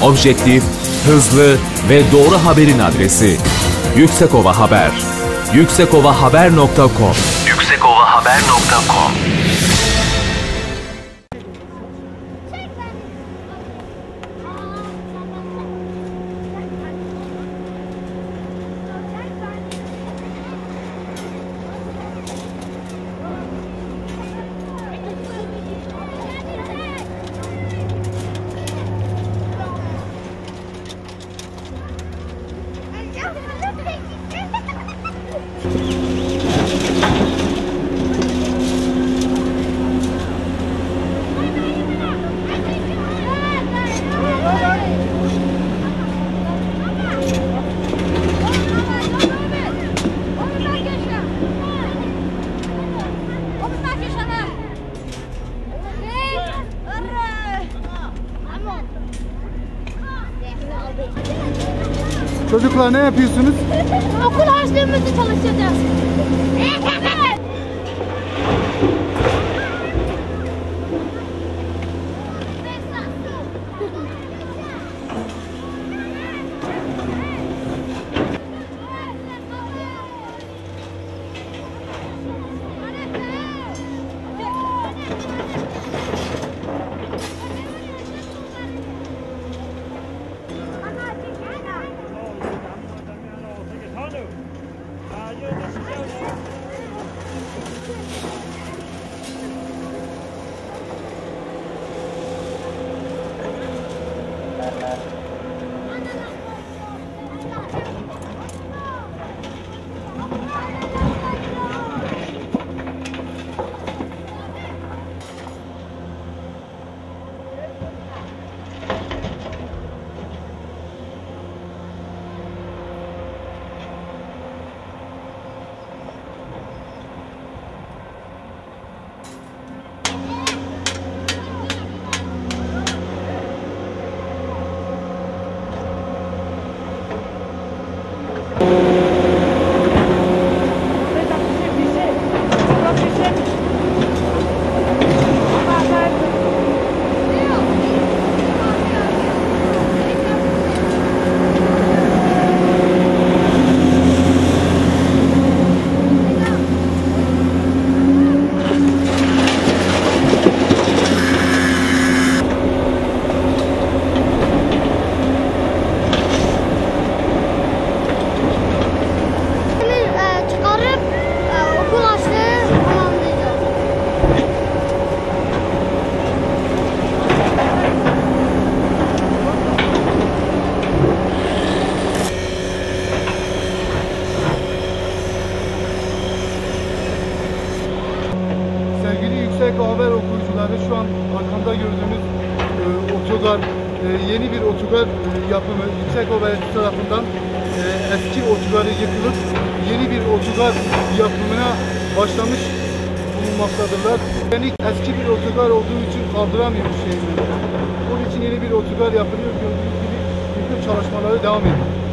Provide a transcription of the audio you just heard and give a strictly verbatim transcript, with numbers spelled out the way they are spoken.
Objektif, hızlı ve doğru haberin adresi. Yüksekova Haber. yüksekovahaber nokta com yüksekovahaber nokta com Çocuklar ne yapıyorsunuz? Okul harçlığımızı çalışacağız. Yüksekova Haber okuyucuları, şu an arkamda gördüğünüz e, otogar, e, yeni bir otogar e, yapımı Yüksekova tarafından e, eski otogarı yıkılıp yeni bir otogar yapımına başlamış bulunmaktadırlar. Yani eski bir otogar olduğu için kaldıramıyor şehirleri. Onun için yeni bir otogar yapılıyor. Gördüğünüz gibi yıkım çalışmaları devam ediyor.